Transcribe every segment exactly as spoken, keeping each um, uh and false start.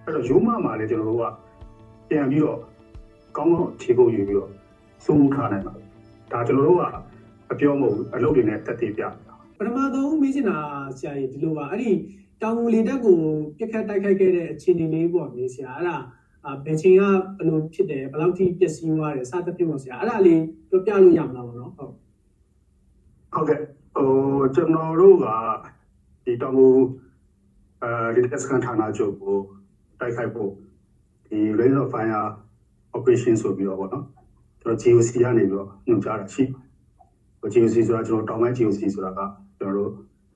အဲ့တော့ရိုးမမှာလည်းကျွန်တော်တို့ကပြန်ပြီးတော့ကောင်းကောင်းခြေကုပ်ယူပြီးတော့စိုးမိုးထားနိုင်ပါဒါကျွန်တော်တို့ကအပြောမဟုတ်ဘူးအလုပ်တွေနဲ့တက်တည်ပြပထမဆုံးမေးချင်တာဆရာကြီးဒီလိုပါအဲ့ဒီတောင်ငူလေတပ်ကိုပြစ်ခတ်တိုက်ခိုက်ခဲ့တဲ့အခြေအနေလေးပေါ့နေဆရာအဲ့ဒါဘယ်ချိန်ကဘယ်လိုဖြစ်တယ်ဘယ်လောက်ထိပျက်စီးသွားတယ်စသဖြင့်ပေါ့ဆရာအဲ့ဒါလေးပြောပြလို့ရမှာပေါ့နော်ဟုတ်ဟုတ်ကဲ့ဟိုကျွန်တော်တို့ကဒီတောင်ငူအဲဒီတက်စကန်ဌာနချုပ်ကိုတိုက်ခိုက်ဖို့ဒီ Range of Fire Operation ဆိုပြီးတော့ပေါ့နော်ကျွန်တော် G O C ကနေပြီးတော့ညွှန်ကြားတာရှိဟို G O C ဆိုတာကျွန်တော်တောင်ပိုင်း G O C ဆိုတာကကျွန်တော်တို့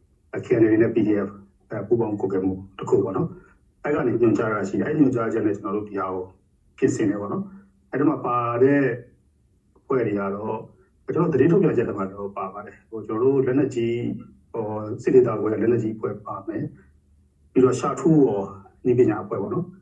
K N L နဲ့ P D F အဲပူပေါင်းကိုယ်ကမှုတစ်ခုပေါ့နော်အဲ့ကနေညွှန်ကြားတာရှိတယ်အဲ့ညွှန်ကြားချက်နဲ့ကျွန်တော်တို့ဒီဟာကိုဖြစ်စင်တယ်ပေါ့နော်အဲ့ဒီမှာပါတဲ့ဖွဲ့တွေကတော့ကျွန်တော်သတင်းထုတ်ပြန်ချက်တွေမှာတော့ပါပါတယ်ဟိုကျွန်တော်တို့လက်နက်ကြီးဟိုစစ်ဒေသကိုလက်နက်ကြီးဖွဲ့ပါမယ်ပြီးတော့ရှာထူးရောနေပညာအဖွဲ့ပေါ့နော်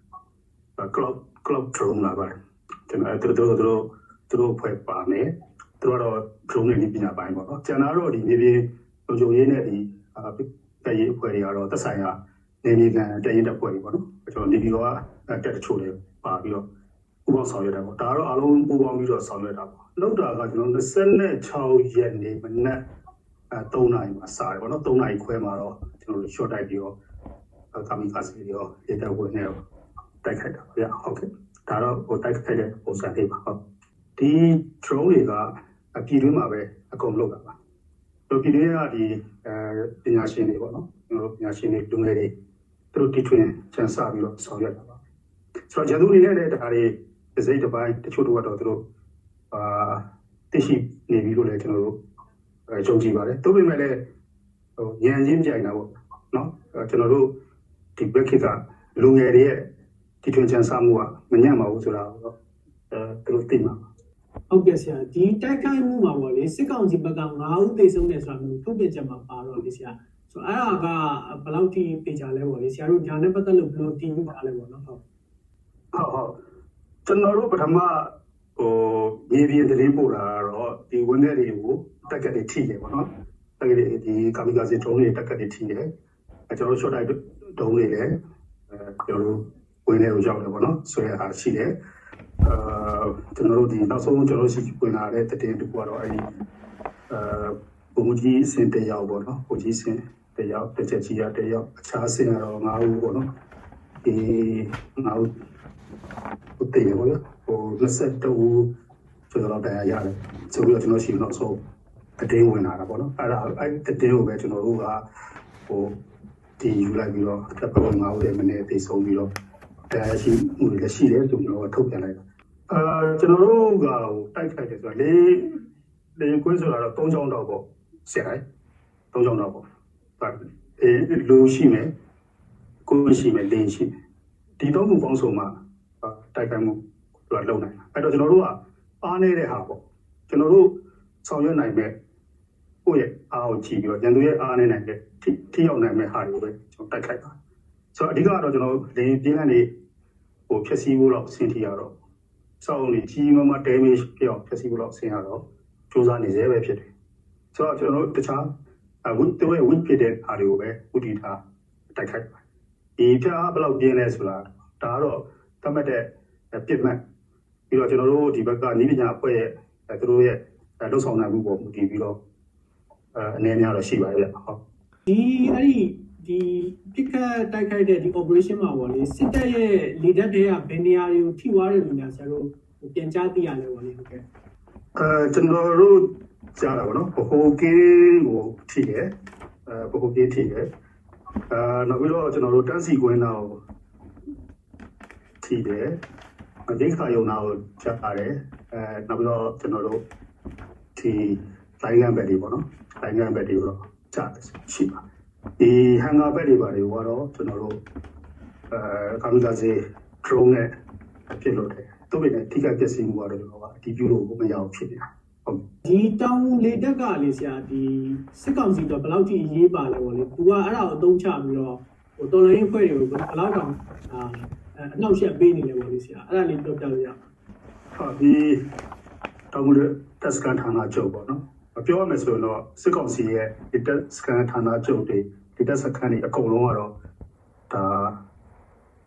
cloud cloud drone လာပါတယ်ကျွန်တော်တို့တို့တို့တို့ဖွဲ့ပါမယ်သူတို့တော့ drone နဲ့နေပညာပိုင်းပေါ့နော်ကျန်တာတော့ဒီမြေပြင်လုံခြုံရေးနဲ့ဒီတပ်ရေးအဖွဲ့တွေကတော့သက်ဆိုင်ရာနေမြေကန်တပ်ရေးတပ်ဖွဲ့တွေပေါ့နော်ကျွန်တော်နေပြည်တော်ကတက်တချို့တွေပါပြီးတော့ပူးပေါင်းဆောင်ရွက်တာပေါ့ဒါကတော့အားလုံးပူးပေါင်းပြီးတော့ဆောင်ရွက်တာပေါ့လောက်တာကကျွန်တော်၂၆ရက်နေ့မနက်အဲ၃နာရီမှာစတယ်ပေါ့နော်၃နာရီခွဲမှာတော့ကျွန်တော်တို့ short တိုက်ပြီးတော့ကာမီကာစီရောရေတပ်ဝင်နေတော့တိုက်ခိုက်တာဗျဟုတ်ကဲ့ဒါတော့ဟိုတိုက်ခိုက်တဲ့ပုံစံလေးပါဟုတ်ဒီ drone တွေကအပြည်တွင်းမှာပဲအကုန်လုပ်တာပါတို့ပြည်တွင်းကဒီအဲပညာရှင်တွေပေါ့နော်ကျွန်တော်တို့ပညာရှင်တွေလူငယ်တွေသူတို့တီထွင်ချန်ဆပြီးတော့ဆောင်ရွက်တာပါဆိုတော့ဂျန်သူအနေနဲ့လည်းဒါတွေတစ်စိတ်တစ်ပိုင်းတချို့တော့တော့သူတို့အာသိရှိနေပြီလို့လည်းကျွန်တော်တို့အဲကြုံကြည်ပါတယ်သို့ပေမဲ့လည်းဟိုဉာဏ်ချင်းကြိုင်တာပေါ့နော်ကျွန်တော်တို့ဒီဘက်ကလူငယ်တွေရဲ့တီထွင်ချန်ဆမှုကမညံ့ပါဘူးဆိုတာတော့အဲသူတို့သိမှာဟုတ်ကဲ့ဆရာဒီတိုက်ခိုက်မှုမှာပေါ့လေစစ်ကောင်စီဘက်က၅ဦးသေဆုံးတယ်ဆိုတာမျိုးထုတ်ပြန်ချက်မှာပါတော့လေဆရာဆိုအဲ့ဒါကဘယ်လောက်ထိပေချာလဲပေါ့လေဆရာတို့ညာနဲ့ပတ်သက်လို့ဘယ်လိုတည်ယူထားလဲပေါ့နော်ဟုတ်ဟုတ်ဟုတ်ကျွန်တော်တို့ပထမဟိုမြေပြင်တရင်ပို့တာတော့ဒီဝန်ထမ်းတွေကိုတက်ကက်တွေထိတယ်ပေါ့နော်တက်ကက်တွေဒီကာမီကာစီဒရုန်းတွေတက်ကက်တွေထိတယ်အဲကျွန်တော်တို့ short တိုက်ဒရုန်းတွေလည်းအဲကျွန်တော်တို့ဝင်နေလို့ရောက်တယ်ပေါ့နော်ဆိုရအားရှိတယ်အာကျွန်တော်တို့ဒီနောက်ဆုံးကျွန်တော်ရှိဝင်လာတဲ့တည်တူကတော့အဲဒီအာပုံကြီးစင်တရောက်ပေါ့နော်ပုံကြီးစင်တရောက်တစ်ချက်ကြီးရတရောက်အခြားစင်ကတော့၅ဦးပေါ့နော်ဒီ၅ဦးဟိုတည်ရပေါ့ဟို၂၁ဦးကျွန်တော်တရားရတယ်ဆိုပြီးတော့ကျွန်တော်ရှိနောက်ဆုံးတည်ဝင်လာတာပေါ့နော်အဲ့ဒါအဲ့တည်ကိုပဲကျွန်တော်တို့ကဟိုဒီယူလိုက်ပြီးတော့တစ်ပတ်ငါးဦးရဲ့မနေ့ပြေဆုံးပြီးတော့တရားရှိမှုတွေလည်းရှိတယ်ဆိုကျွန်တော်ထုတ်ပြန်လိုက်တာအာကျွန်တော်တို့ကဟိုတိုက်ခိုက်တယ်ဆိုတာလေးလေးကွင်းဆိုတာတော့၃ချောင်းတော့ပေါ့ဆရာ၃ချောင်းတော့ပေါ့အဲလူရှိမယ်ကိုရှိမယ်လင်းရှိမယ်ဒီသုံးခုပေါင်းစုံမှာတိုက်ခိုက်မှုတော့လုပ်နိုင်တာအဲ့တော့ကျွန်တော်တို့ကအားနေတဲ့ဟာပေါ့ကျွန်တော်တို့ဆောင်ရွက်နိုင်မဲ့ကိုယ့်ရဲ့အားကိုကြည့်ပြီးတော့ရန်သူရဲ့အားနေနိုင်တဲ့ထိထိရောက်နိုင်မဲ့ဟာတွေကိုပဲကျွန်တော်တိုက်ခိုက်တာဆိုတော့အဓိကတော့ကျွန်တော်တို့လင်းပြင်းကနေဟိုဖြည့်ဆည်းဖို့တော့ဆင်းထီရတော့စောင်းနေကြီးမမ damage ပြောင်းဖြည့်ဆည်းဖို့တော့ဆင်းရတော့စူးစမ်းနေသေးပဲဖြစ်တယ်ဆိုတော့ကျွန်တော်တို့တခြားဝစ်တွေဝစ်ဖြစ်တဲ့အားတွေကိုပဲဥတီထားတိုက်ခိုက်ပါဒီပြားဘယ်လောက်ပြင်းလဲဆိုတာဒါကတော့သတ်မှတ်တဲ့ပြစ်မှတ်ပြီးတော့ကျွန်တော်တို့ဒီဘက်ကနည်းပညာအဖွဲ့ရဲ့သူတို့ရဲ့လှုပ်ဆောင်နိုင်မှုပေါ်မူတည်ပြီးတော့အဲအနေများတော့ရှိပါရဲ့ဟုတ်ဒီအဲ့ဒီဒီပြစ်ခတ်တိုက်ခိုက်တဲ့ဒီ operation မှာပေါ့လေစစ်တပ်ရဲ့လေတပ်တွေကဘယ်နေရာတွေကိုထိသွားတယ်လို့များဆရာတို့ပြန်ကြားသိရလဲပေါ့လေဟုတ်ကဲ့အဲကျွန်တော်တို့ကြားတာပေါ့နော်ဘိုကင်းကိုထိတယ်အဲဘိုကင်းထိတယ်အဲနောက်ပြီးတော့ကျွန်တော်တို့တန်းစီကွင်းသားကိုထိတယ်အဒိခါယုံနာကိုကြားပါတယ်အဲနောက်ပြီးတော့ကျွန်တော်တို့ဒီလိုင်းကန်ဘက်တွေပေါ့နော်လိုင်းကန်ဘက်တွေတော့ကြားရှိပါဒီဟန်ဂါဘက်တွေပါတွေကတော့ကျွန်တော်တို့အဲကာမီကာစီ drone နဲ့ဖြစ်လို့တယ်သူ့ရဲ့ထိခိုက်ပျက်စီးမှုကတော့ကျွန်တော်ကအတီးပြုလို့မရအောင်ဖြစ်နေတာဟုတ်ဒီတောင်လေတက်ကလေဆရာဒီစစ်ကောင်စီတော့ဘယ်လောက်ထိအရေးပါလဲပေါ့လေသူကအဲ့ဒါကိုအသုံးချပြီးတော့ဟိုတော်လိုင်းအဖွဲ့တွေကိုဘယ်လောက်တောင်အာအနောက်ရှက်ပေးနေလဲပေါ့လေဆရာအဲ့ဒါလေးပြောပြလို့ရဟုတ်ဒီတောင်လေတက်စကန်ဌာနချုပ်ပေါ့နော်ပြောရမယ်ဆိုရင်တော့စစ်ကောင်စီရဲ့ဒီတက်စကန်ဌာနချုပ်တွေဒီတက်စကန်တွေအကုန်လုံးကတော့ဒါ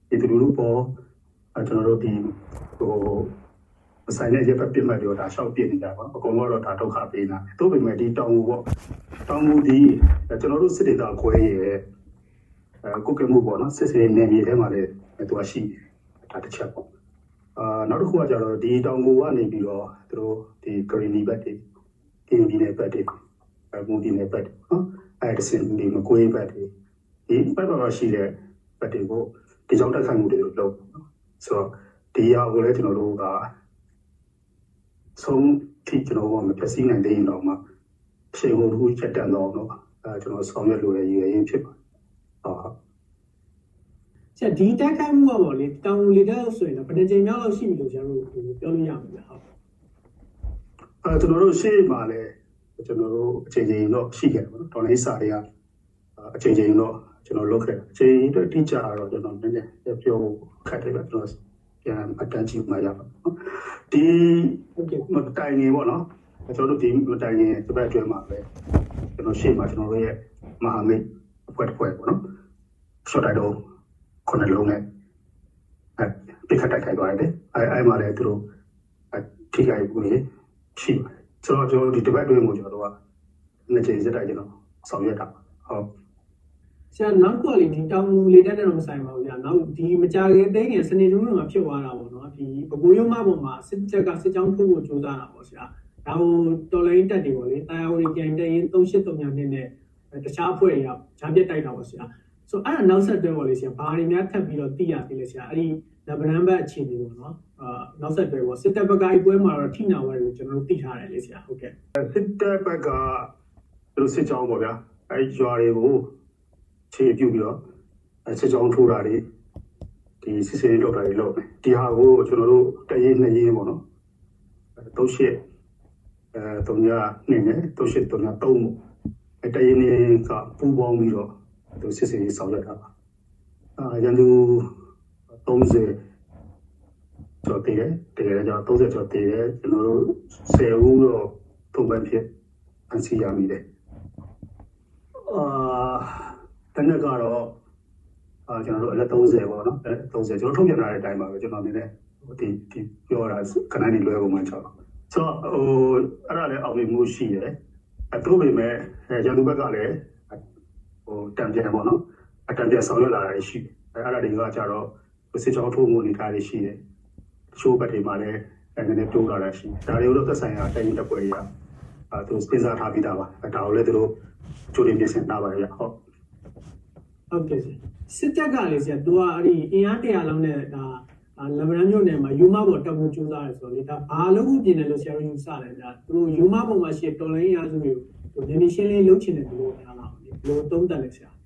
ဒီလူလူပေါ်ကျွန်တော်တို့ဒီဟိုဆိုင်နဲ့ရပ်ပတ်ပြစ်မှတ်တွေဒါရှောက်ပြစ်နေတာပေါ့အကုန်လုံးတော့ဒါဒုက္ခပေးနေတာသို့ပေမဲ့ဒီတောင်ငူပေါ့တောင်ငူဒီကျွန်တော်တို့စစ်ဒေသခွဲရဲ့အဲကုကမှုပေါ့နော်စစ်စစ်နေမြေထဲမှာလည်းသူကရှိဒါတစ်ချက်ပေါ့အာနောက်တစ်ခုကကျတော့ဒီတောင်ငူကနေပြီးတော့သူတို့ဒီဂရီနီဘက်တွေကင်းဒီနယ်ဘက်တွေအဲမူဒီနယ်ဘက်နော်အဲဒါစင်ဒီမကွေးဘက်တွေဒီဘက်မှာရှိတဲ့ဘက်တွေကိုဒီကြောင့်တက်ခိုင်မှုတွေလုပ်နော်ဆိုတော့ဒီအရာကိုလည်းကျွန်တော်တို့ကဆုံးထိကျွန်တော်ကမဖြစ်စီနိုင်တဲ့ရင်တော့မှခြေကိုတစ်ခုချက်တန်တော့တော့အဲကျွန်တော်ဆောင်ရွက်လို့ရည်ရင်းဖြစ်ပါတယ်ဟုတ်ဆရာဒီတက်ခိုင်မှုကပေါ့လေတောင်လေတက်ဆိုရင်တော့ဘယ်နှကြိမ်များလောက်ရှိပြီလို့ကျွန်တော်တို့ပြောလို့ရမှာလဲဟုတ်အဲကျွန်တော်တို့ရှေ့မှာလည်းကျွန်တော်တို့အချိန်ချင်းတော့ရှိခဲ့တယ်ပေါ့နော်တော်လေးစာတွေကအချိန်ချင်းတော့ကျွန်တော်လုပ်ခဲ့တယ်အချိန်တွေတိကျတော့ကျွန်တော်နည်းနည်းပြောခက်တယ်ပဲကျွန်တော်ပြန်အတန်းကြည့်မှရပါနော်ဒီမတိုင်နေပေါ့နော်ကျွန်တော်တို့ဒီမတိုင်နေတပတ်အတွင်းမှာပဲကျွန်တော်ရှေ့မှာကျွန်တော်တို့ရဲ့မဟာမိတ်အဖွဲ့တစ်ဖွဲ့ပေါ့နော်ရှော့တိုက်တော့ခုနှစ်လုံးနဲ့အဲပြခတ်တိုက်ခိုက်သွားတယ်အဲအဲမှာလည်းသူတို့ထိခိုက်မှုတွေရှိပါတယ်ဆိုတော့ကျွန်တော်ဒီတပတ်အတွင်းကိုကျွန်တော်တို့ကနှစ်ချိန်စက်တိုက်ကျွန်တော်ဆောင်ရွက်တာဟုတ်ဆရာနောက်ကလေဒီတောင်ငူလေတက်တဲ့တော့မဆိုင်ပါဘူးဗျာနောက်ဒီမကြခင်သိငယ်စနေတူးမှာဖြစ်သွားတာပေါ့နော်ဒီဘကိုးရုံးမပေါ်မှာစစ်ချက်ကစစ်ကြောင်းထိုးဖို့ကြိုးစားတာပေါ့ဆရာဒါဟိုတော်လိုင်းတက်တွေပေါ့လေတာယာဝရီကန်တက်ရင်သုံးရှစ်သုံးညာနဲ့နဲ့တခြားအဖွဲ့တွေရောက်ဂျာပြက်တိုက်တာပေါ့ဆရာဆိုအဲ့ဒါနောက်ဆက်တွဲပေါ့လေဆရာဘာတွေများထပ်ပြီးတော့သိရသေးလဲဆရာအဲ့ဒီနဗရန်ဘတ်အခြေအနေပေါ့နော်အာနောက်ဆက်တွဲပေါ့စစ်တပ်ဘက်ကအိပွဲမှာတော့ထိနာဝဲကိုကျွန်တော်တို့သိထားတယ်လေဆရာဟုတ်ကဲ့စစ်တပ်ဘက်ကသူတို့စစ်ကြောင်းပေါ့ဗျာအဲ့ရွာတွေကိုခြေပြုတ်ပြီးတော့စစ်ကြောင်းထိုးတာတွေဒီစစ်စစ်လောက်တာတွေလုပ်တယ်ဒီဟာကိုကျွန်တော်တို့တရင်နှစ်ရင်ပေါ့နော်သုံးရှစ်အဲသုံးညနှစ်နဲ့သုံးရှစ်သုံးညသုံးပေါ့အဲတရင်နေကပူပေါင်းပြီးတော့သူစစ်စစ်ဆောင်ရွက်တာပါအာရန်သူသုံးဆယ်ကျော်တည်တယ်တကယ်တော့သုံးဆယ်ကျော်တည်တယ်ကျွန်တော်တို့ဆယ်ဦးတော့သုံးပတ်ဖြစ်အစီရမိတယ်အာတနက်ကတော့အာကျွန်တော်တို့အလက်သုံးဆယ်ပေါ့နော်အဲသုံးဆယ်ကျွန်တော်ထုတ်ပြန်လာတဲ့အတိုင်းပါပဲကျွန်တော်နည်းနည်းဒီဒီပြောတာခဏနေလွယ်ကုန်မှချောက်ဆိုတော့ဟိုအဲ့ဒါလည်းအောင်မြင်မှုရှိတယ်အတူပေမဲ့ရန်သူဘက်ကလည်းဟိုတံပြန်ပေါ့နော်အတံပြန်ဆောင်ရွက်လာတာရှိတယ်အဲအဲ့ဒါတွေကကြတော့စစ်ကြောင်းထိုးမှုနေတာတွေရှိတယ်တချို့ဘက်တွေမှာလည်းအဲနည်းနည်းတိုးလာတာရှိတယ်ဒါတွေကိုတော့သက်ဆိုင်ရာတိုင်းတပ်ဖွဲ့တွေကအဲသူစဉ်းစားထားပြီးသားပါအဲဒါကိုလည်းသူတို့ကြိုတင်ပြင်ဆင်ထားပါရဲ့ဟုတ်ဟုတ်ကဲ့စစ်တပ်ကလေဆရာသူကအဲ့ဒီအင်အားတရာလောက်နဲ့ဒါလဗရန်မြို့နယ်မှာယူမပေါ်တက်မှုကျူးစားတယ်ဆိုတော့လေဒါဘာလို့ခုပြင်တယ်လို့ဆရာတို့ယူဆတယ်ဗျာသူတို့ယူမပေါ်မှာရှိတော်လိုင်းအင်အားစုတွေကိုနေနေရှင်းလင်းလုပ်ချင်တယ်လို့ပြောတာဘယ်လိုသုံးသပ်လဲဆရာ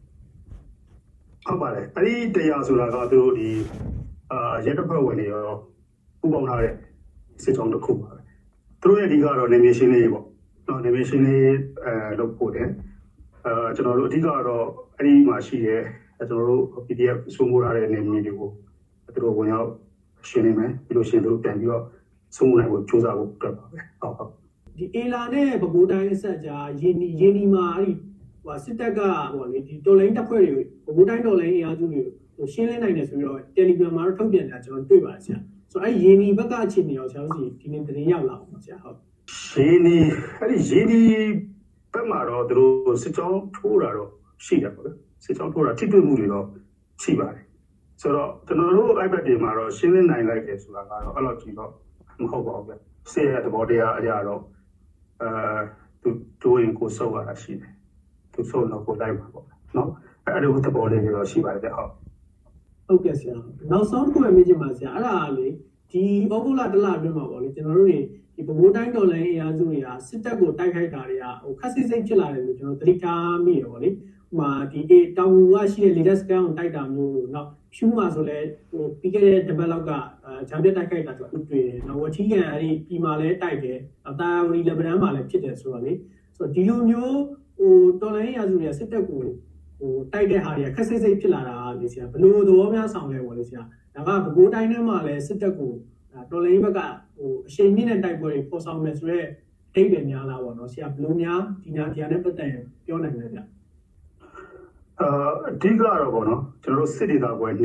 ဟုတ်ပါတယ်အဲ့ဒီတရားဆိုတာကသူတို့ဒီအာရဲတပ်ဖွဲ့ဝင်တွေရောပူးပေါင်းထားတဲ့စစ်ကြောင်းတစ်ခုပါပဲသူတို့ရဲ့ဒီကတော့နေနေရှင်းလင်းရေးပေါ့နော်နေနေရှင်းလင်းအဲလုပ်ဖို့တယ်အဲကျွန်တော်တို့အဓိကတော့အဲ့ဒီမှာရှိတဲ့ကျွန်တော်တို့ P D F စုံမိုးထားတဲ့နေမြေတွေကိုသူတို့ဝင်ရောက်ရှင်းနေမယ်ပြီးလို့ရှိရင်သူတို့ပြန်ပြီးတော့စုံမိုးနိုင်ဖို့စူးစမ်းဖို့အတွက်ပါပဲဟုတ်ဟုတ်ဒီအေလာနဲ့ပဲခူးတိုင်းအဆက်ကြားရင်းရင်းဒီမှာအဲ့ဒီဟိုစစ်တပ်ကဟိုလေဒီတော်လိုင်းတပ်ဖွဲ့တွေပဲခူးတိုင်းတော်လိုင်းအင်အားစုတွေကိုရှင်းလင်းနိုင်တယ်ဆိုပြီးတော့ Telegram မှာတော့ထုတ်ပြန်တာကျွန်တော်တွေ့ပါတယ်ဆရာဆိုတော့အဲ့ရင်းဒီဘက်ကအခြေအနေရောဆရာတို့ဒီနေ့သတင်းရောက်လာအောင်ဆရာဟုတ်ရင်းဒီအဲ့ဒီရင်းဒီဘက်မှာတော့သူတို့စစ်ကြောင်းထိုးတာတော့ရှိတယ်ပေါ့လေစစ်ကြောင်းထိုးတာထိတွေ့မှုတွေတော့ရှိပါတယ်ဆိုတော့ကျွန်တော်တို့ iPad တွေမှာတော့ရှင်းလင်းနိုင်လိုက်တယ်ဆိုတာကတော့အဲ့လိုကြည့်တော့မဟုတ်ပါဘူးဗျဆေးရတဲ့ဘောတရားအရာတော့အဲသူတိုးရင်ကိုစောက်ရတာရှိတယ်သူစောက်တော့ကိုလိုက်ပါပေါ့နော်အဲ့ဒီသဘောလေးတွေတော့ရှိပါတယ်ဗျဟုတ်ဟုတ်ကဲ့ဆရာနောက်ဆုံးတစ်ခုပဲမေးချင်ပါဆရာအဲ့ဒါလေဒီဩဂုတ်လတစ်လအတွင်းမှာပေါ့လေကျွန်တော်တို့တွေဒီပဲခူးတိုင်းတော်လိုင်းအင်အားစုတွေကစစ်တပ်ကိုတိုက်ခိုက်တာတွေကဟိုခက်စိစိတ်ဖြစ်လာတယ်လို့ကျွန်တော်သတိထားမိရပေါ့လေဟိုမှာဒီအေတောင်ဝါရှိတဲ့ leader scan ကိုတိုက်တာမျိုးလို့နောက်ဖြူမှာဆိုလဲဟိုပြီးခဲ့တဲ့တပတ်လောက်ကအာဂျာပြတ်တိုက်ခိုက်တာဆိုတွေ့တယ်နောက်ဝတီကန်အဲ့ဒီပြည်မှာလဲတိုက်တယ်နောက်တာဝရီလက်ဗရန်မှာလည်းဖြစ်တယ်ဆိုတော့လေဆိုတော့ဒီလိုမျိုးဟိုတော်လိုင်းအင်အားစုတွေကစစ်တပ်ကိုဟိုတိုက်တဲ့ဟာတွေကခက်စိစိတ်ဖြစ်လာတာလေဆရာဘယ်လိုသဘောများဆောင်လဲပေါ့လေဆရာဒါကပဲခူးတိုင်းထဲမှာလဲစစ်တပ်ကိုတော်လိုင်းဘက်ကဟိုအရှိန်မြင့်တဲ့တိုက်ပွဲတွေပေါ်ဆောင်မယ်ဆိုတော့အထိပ္ပယ်များလားပေါ့နော်ဆရာဘယ်လိုများဒီညာဒီညာနဲ့ပတ်သက်ရင်ပြောနိုင်လဲဗျအာအဓိကတော့ပေါ့နော်ကျွန်တော်တို့စစ်ဒေသကွယ်နှစ်ပေါ့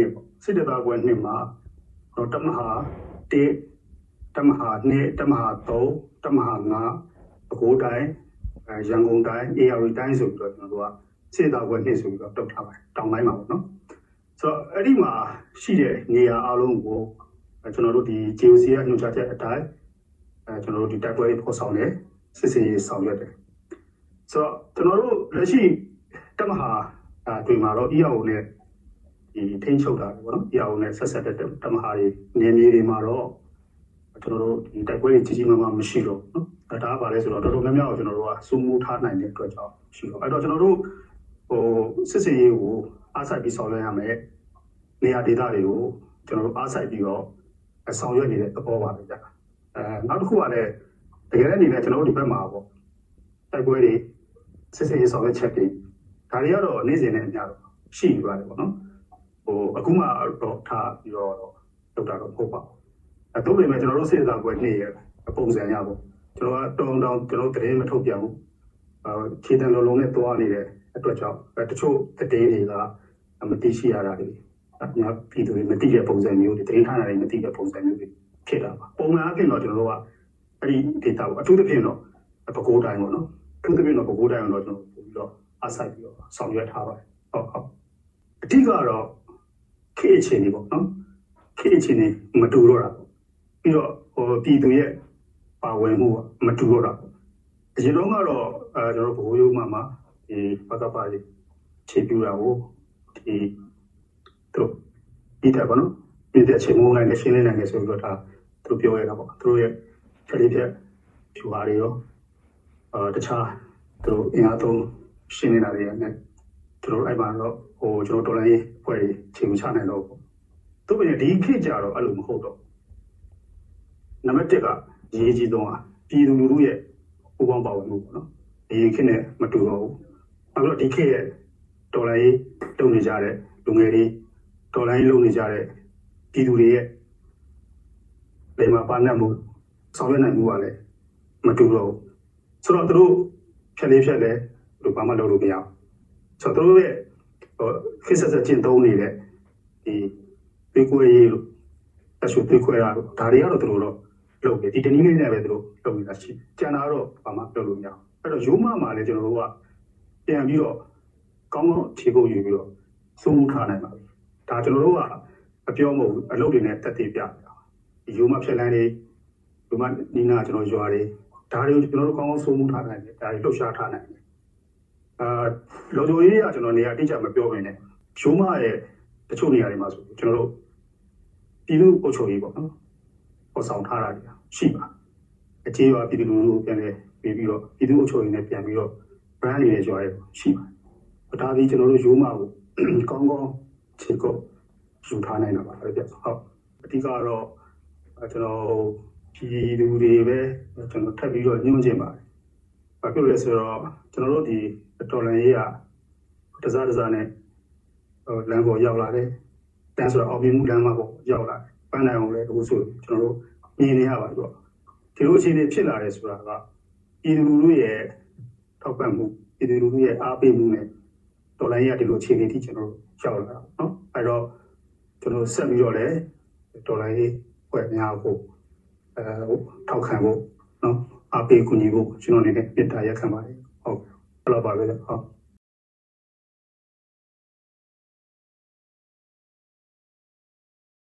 စစ်တပ်သားကွယ်နှစ်မှာတော့တမဟာတစ်တမဟာနှစ်တမဟာသုံးတမဟာငါးပဲခူးတိုင်းရန်ကုန်တိုင်းအေရဝတီတိုင်းဆိုပြီးတော့ကျွန်တော်တို့ကစစ်သားကွယ်နှစ်ဆိုပြီးတော့တုတ်ထားပါတယ်တောင်ပိုင်းမှာပေါ့နော်ဆိုတော့အဲ့ဒီမှာရှိတဲ့နေရာအလုံးကိုကျွန်တော်တို့ဒီ ဂျေ အို စီ ရဲ့ညွှန်ကြားချက်အတိုင်းအဲကျွန်တော်တို့ဒီတိုက်ပွဲဖော်ဆောင်တယ်စစ်စင်ရေးဆောင်ရွက်တယ်ဆိုတော့ကျွန်တော်တို့လက်ရှိတမဟာအဲတွေမှာတော့ E R O နဲ့ဒီထိန်းချုပ်တာပေါ့နော် E R O နဲ့ဆက်ဆက်တဲ့တမဟာတွေနေမြေတွေမှာတော့ကျွန်တော်တို့ဒီတိုက်ပွဲတွေကြီးကြီးမားမားမရှိတော့နော်အဲဒါကဘာလဲဆိုတော့တော်တော်များများကိုကျွန်တော်တို့ကစုမှုထားနိုင်တဲ့အတွက်ကြောင့်ရှိတော့အဲ့တော့ကျွန်တော်တို့ဟိုစစ်စင်ရေးကိုအားစိုက်ပြီးဆောင်ရွက်ရမယ်နေရာဒေသတွေကိုကျွန်တော်တို့အားစိုက်ပြီးတော့ဆောင်ရွက်နေတဲ့သဘောပါပဲကြာအဲနောက်တစ်ခုကလည်းတကယ်လည်းအနေနဲ့ကျွန်တော်တို့ဒီဘက်မှာပေါ့တိုက်ပွဲတွေစစ်စင်ရေးဆောင်ရွက်ချက်တွေဒါတွေကတော့နေ့စဉ်နဲ့အများတော့ရှိနေပါတယ်ပေါ့နော်ဟိုအခုမှတော့ထားပြီးတော့လောက်တာတော့မဟုတ်ပါဘူးအဲတို့ပေမဲ့ကျွန်တော်တို့စစ်သားကွယ်နေ့ရပုံစံရပေါ့ကျွန်တော်ကတောင်းတောင်းကျွန်တော်တရင်မထုတ်ပြန်ဘူးအဲခြေတံလုံးလုံးနဲ့သွားနေတဲ့အတွက်ကြောင့်တချို့တည်တွေကမသိရှိရတာတွေအများပြည်သူတွေမသိတဲ့ပုံစံမျိုးတွေတင်ထားတာတွေမသိတဲ့ပုံစံမျိုးတွေဖြစ်တာပါပုံမှန်အဖြစ်တော့ကျွန်တော်တို့ကအဲ့ဒီ data ကိုအထူးသဖြင့်တော့ပဲခူးတိုင်းပေါ့နော်အထူးသဖြင့်တော့ပဲခူးတိုင်းတော့ကျွန်တော်ပို့ပြီးတော့အားစိုက်ပြီးတော့ဆောင်ရွက်ထားပါတယ်ဟုတ်ဟုတ်အဓိကတော့ခေတ်အခြေအနေပေါ့နော်ခေတ်အခြေအနေမတူတော့တာပေါ့ပြီးတော့ဟိုပြည်သူရဲ့ပါဝင်မှုမတူတော့တာပေါ့အရင်တော့ကတော့အဲကျွန်တော်ဘိုးရိုးမှမှာဒီပကပလေးခြေပြူတာကိုဒီတို့ဒီတက်ပေါ့နော်ဒီတက်ချင်းမုန်းနိုင်တဲ့ရှင်းလင်းနိုင်တဲ့ဆိုပြီးတော့ဒါသူပြောရတာပေါ့သူတို့ရဲ့ဖြလေးဖြက်ဖြူပါတွေရောအဲတခြားသူတို့အင်အားသုံးရှင်းနေတာတွေနဲ့သူတို့အဲ့မှာတော့ဟိုကျွန်တော်တော်လိုင်းဖွဲ့တွေချိန်မချနိုင်တော့ဘူးသူပြင်ဒီခေတ်ကြတော့အဲ့လိုမဟုတ်တော့နံပါတ်တစ်ကရေးကြီးဆုံးကပြည်သူလူထုရဲ့ပူးပေါင်းပါဝင်မှုပေါ့နော်ဒီခေတ်နဲ့မတူတော့ဘူးနောက်တော့ဒီခေတ်ရဲ့တော်လိုင်းတုံနေကြတဲ့လူငယ်တွေတော်လိုင်းလုံနေကြတဲ့ပြည်သူတွေရဲ့ဒီမှာပါနေမှုဆောင်ရွက်နိုင်မှုကလည်းမတူတော့ဘူးဆိုတော့သူတို့ဖြက်လေးဖြက်လဲဘယ်ဘာမှလုပ်လို့မရဘူးဆိုတော့သူတို့ရဲ့ဟိုခေတ်ဆက်ဆက်ကျင့်သုံးနေတဲ့ဒီပြေးကွေးရေးလို့အဆူပြေးခွဲတာလို့ဒါတွေကတော့သူတို့တော့လုပ်နေဒီတနည်းလေးနဲ့ပဲသူတို့လုပ်နေတာရှိကျန်တာတော့ဘာမှလုပ်လို့မရဘူးအဲ့တော့ရိုးမမှာလည်းကျွန်တော်တို့ကပြန်ပြီးတော့ကောင်းကောင်းခြေကုပ်ယူပြီးတော့စိုးမှုထားနိုင်ပါပြီဒါကျွန်တော်တို့ကအပြောမဟုတ်ဘူးအလုပ်တွေနဲ့တက်တည်ပြတာဒီရိုးမဖြက်လန်းတွေရိုးမနီးနာကျွန်တော်ရွာတွေဒါတွေကိုကျွန်တော်တို့ကောင်းကောင်းစိုးမှုထားနိုင်တယ်ဒါတွေလှုပ်ရှားထားနိုင်တယ်အာလော်ဂျိုရေးကကျွန်တော်နေရာအတိအကျမပြောဘဲနဲ့ရိုးမရဲ့တချို့နေရာတွေမှာဆိုကျွန်တော်တို့ပြည်သူ့အုပ်ချုပ်ရေးပေါ့နော်ပေါ်ဆောင်ထားတာရှိပါအခြေရွာပြည်သူလူထုပြန်လဲပြီးပြီးတော့ပြည်သူ့အုပ်ချုပ်ရေးနဲ့ပြန်ပြီးတော့ brand တွေနဲ့ရွာရဲရှိပါဒါဒီကျွန်တော်တို့ရိုးမကိုကောင်းကောင်းခြေကုပ်ယူထားနိုင်တာပါပဲပြဟုတ်အဓိကတော့ကျွန်တော်ပြည်သူတွေပဲကျွန်တော်ထပ်ပြီးတော့ညွှန်ကျင်ပါတယ်ဘာဖြစ်လဲဆိုတော့ကျွန်တော်တို့ဒီတော်လန်ရေးကတစားတစားနဲ့ဟိုလမ်းပေါ်ရောက်လာတယ်တန်းဆိုတော့အောင်မြင်မှုလမ်းမှာပေါ့ရောက်လာတယ်ပန်းနိုင်အောင်လဲအခုဆိုကျွန်တော်တို့မြင်နေရပါပြီပေါ့ဒီလိုအခြေအနေဖြစ်လာတယ်ဆိုတာကပြည်သူလူထုရဲ့ထောက်ပံ့မှုပြည်သူလူထုရဲ့အားပေးမှုနဲ့တော်လိုင်းရဒီလိုအခြေအနေထိကျွန်တော်တို့ရောက်လာတာနော်အဲတော့ကျွန်တော်ဆက်ပြီးတော့လည်းတော်လိုင်းရေးဖွဲ့များဖို့အဲထောက်ခံဖို့နော်အားပေးကူညီဖို့ကျွန်တော်အနေနဲ့ပြတာရက်ခံပါတယ်ဟုတ်ဘယ်လိုပါလဲဟုတ်